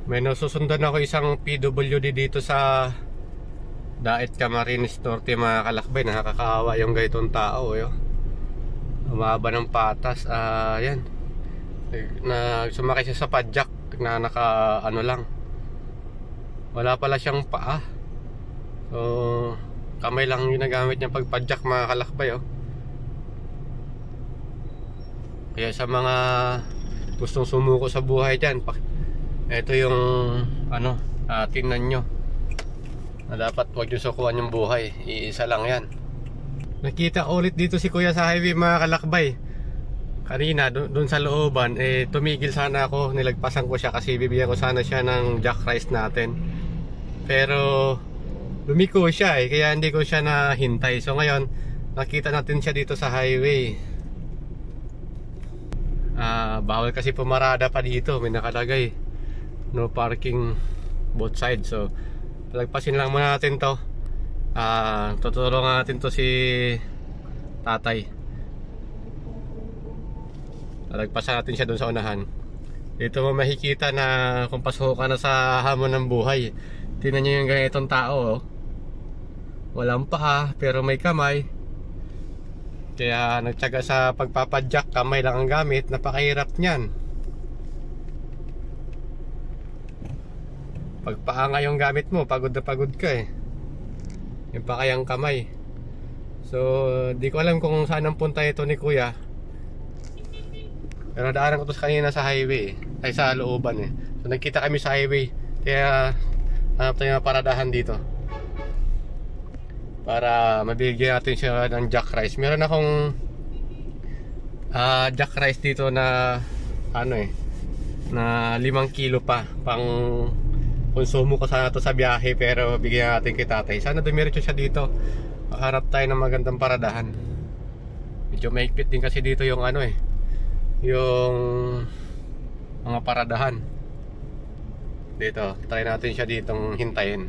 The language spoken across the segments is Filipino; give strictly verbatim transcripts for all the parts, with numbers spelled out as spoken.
May nasusundan ako isang P W D dito sa Daet Camarines Norte mga kalakbay. Nakakaawa yung gaytong tao yo. Umaba ng patas. Ah, uh, yan. Na sumakay siya sa padjak na naka ano lang. Wala pala siyang paa. So kamay lang ginagamit niya pag padjak mga kalakbay oh. Kaya sa mga gustong sumuko sa buhay dyan, ito yung ano, uh, tingnan nyo na dapat huwag nyo sukuhan yung buhay. Iisa lang yan. Nakita ko ulit dito si kuya sa highway mga kalakbay. Kanina doon sa looban eh, tumigil sana ako, nilagpasan ko siya kasi bibigyan ko sana siya ng jack rice natin. Pero lumiko siya eh, kaya hindi ko siya nahintay. So ngayon nakita natin siya dito sa highway. uh, Bawal kasi pumarada pa dito, may nakalagay no parking both sides. So palagpasin lang muna natin to. uh, Tutulungan natin to si tatay. Palagpasan natin siya doon sa unahan. Dito mo makikita na kung pasok ka na sa hamon ng buhay. Tingnan nyo yung ganitong tao oh. Walang paa pero may kamay. Kaya nagtyaga sa pagpapadjak, kamay lang ang gamit. Napakahirap niyan. Pagpaanga yung gamit mo, pagod na pagod ka eh. Yung pa kayang kamay. So di ko alam kung saan ang punta ito ni kuya. Pero daanan ko to kanina sa highway eh. Ay sa looban eh. So nagkita kami sa highway. Kaya hanap tayo ng paradahan dito para mabigyan natin siya ng jack rice. Meron akong uh, jack rice dito na ano eh, na limang kilo pa pang konsumo ko sana to sa biyahe. Pero bigyan natin kay tatay. Sana dumiretso siya dito. Makaharap tayo ng magandang paradahan. Medyo mahigpit din kasi dito yung ano eh, yung mga paradahan dito. Try natin siya ditong hintayin.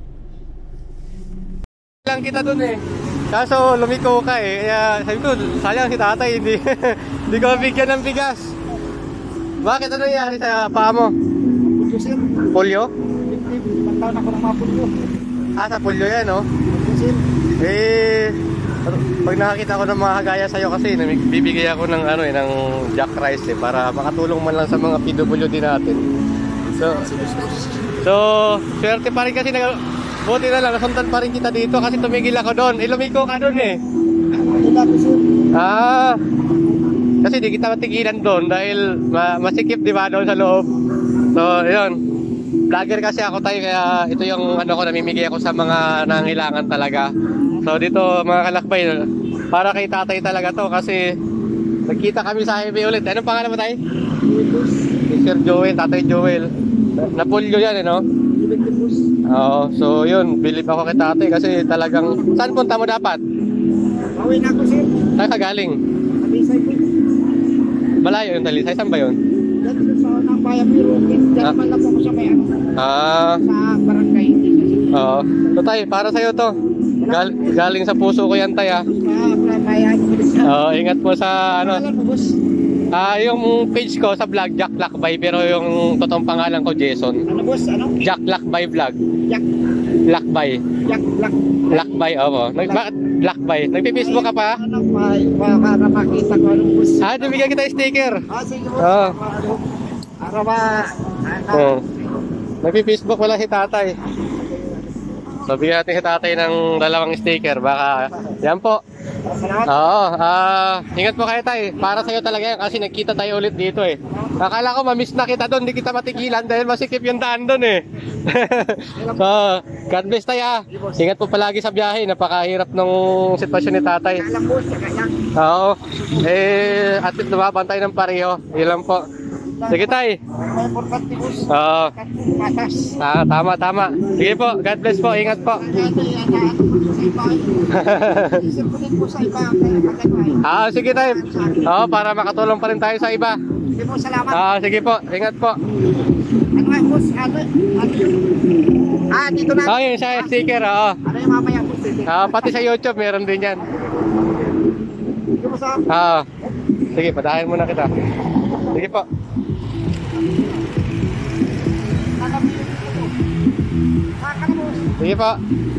Lang kita dun eh, kaso lumiko ka eh. Kaya sabi ko sayang si tatay hindi hindi ko mabigyan ng bigas. Bakit ano nangyari sa paa mo? Pulyo sir. Polio? Magtaon ako ng mga pulyo. Ah, sa polio yan oh. Sir. Eh pag nakakita ko ng mga kagaya sa'yo kasi bibigay ako ng ano eh, ng jack rice eh, para makatulong man lang sa mga P W D natin. So, so swerte pa rin kasi nag buti na lang, nasundan pa rin kita dito kasi tumigil ako doon. Eh, lumiko ka doon eh. Ah, kasi di kita matigilan doon dahil ma masikip di ba doon sa loob. So, yun. Vlogger kasi ako tayo, kaya ito yung ano ko, namimigay ako sa mga nangailangan talaga. So dito mga kalakbay, para kay tatay talaga to kasi nagkita kami sa highway ulit. Anong pangalan mo tayo? Sir Joel, Tatay Joel. Napolyo yan eh no? Oo, so yun, believe ako kay tatay kasi talagang, saan punta mo dapat? Awin ako sir. Saan ka galing? Talisay po. Malayo yung Talisay, saan ba yun? Dito sa unang bayan pero diyan naman lang po ako sa may ano. Ah, sa barangay. oo. So tay, para sa'yo to. Gal galing sa puso ko yan tay ah. Sa bayan. Oo, ingat po sa ano. Ano po boss? Ah, yung page ko sa vlog, Jack Lakbay, pero yung totoong pangalan ko, Jason. Ano boss? Ano? Jack Lakbay Vlog. Jack. Lakbay. Jack Black. Lakbay, opo. Nag bakit Lakbay? Nagpi-Facebook ka pa? Ano pa? Para makita ko anong boss. Ah, bibigyan kita sticker. Ah, sige boss. Oo. Para ba? Oo. Nagpi-Facebook wala si tatay. So, bigyan natin si tatay ng dalawang sticker. Baka, yan po. Salamat. Oo, ah, ingat po kayo tay. Para sa'yo talaga yan kasi nagkita tayo ulit dito eh. Akala ko ma-miss na kita doon, di kita matigilan dahil masikip yung daan doon eh. So, God bless tayo ah. Ingat po palagi sa biyahe, napakahirap nung sitwasyon ni tatay. Alam boss, saka yan. Oo, eh, at least lumabantay ng pareho. Ilan po. Sige tay. May importante boss. Oo, Patas. ah, tama, tama. Sige po, God bless po, ingat po. Ah, sige tayo. Oo, para makatulong pa rin tayo sa iba. Sige po, salamat. Ah, sige po, ingat po. Ano nga boss? Ano? Ano yun? Ah, dito na. Oh, yung sa sticker, oo. Ano yung mamaya boss? Ah, pati sa YouTube meron din yan. Sige po sa... Ah, sige, padahin muna kita. Sige po. Saka na boss. Sige pa.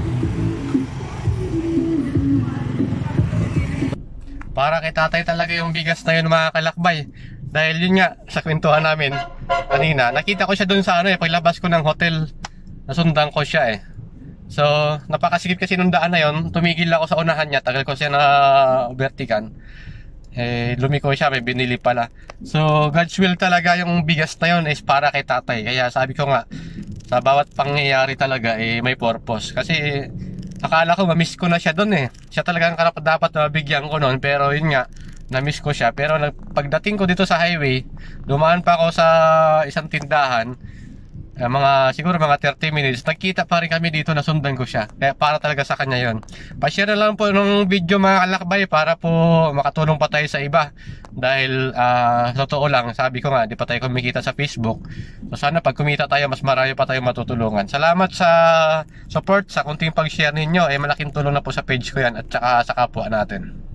Para kay tatay talaga yung bigas na yun mga kalakbay. Dahil yun nga, sa kwentuhan namin kanina, nakita ko siya dun sa ano eh, paglabas ko ng hotel, nasundan ko siya eh. So, napakasigip kasi nung daan na yun, tumigil ako sa unahan niya, tagal ko siya na vertikan. Eh, lumiko siya, may binili pala. So, God's will talaga yung bigas na yun is para kay tatay. Kaya sabi ko nga, sa bawat pangyayari talaga eh, may purpose. Kasi, akala ko ma-miss ko na siya doon eh. Siya talagang karapat dapat na mabigyan ko noon. Pero yun nga, na-miss ko siya. Pero pagdating ko dito sa highway, dumaan pa ako sa isang tindahan. Uh, mga siguro mga thirty minutes. Nagkita pa rin kami dito, nasundan ko siya. Kaya para talaga sa kanya yun. Pa-share na lang po ng video mga kalakbay para po makatulong pa tayo sa iba. Dahil uh, totoo lang, sabi ko nga, di pa tayo kumikita sa Facebook. So sana pag kumita tayo, mas marami pa tayo matutulungan. Salamat sa support, sa kunting pag-share ninyo. Eh malaking tulong na po sa page ko yan at saka sa kapwa natin.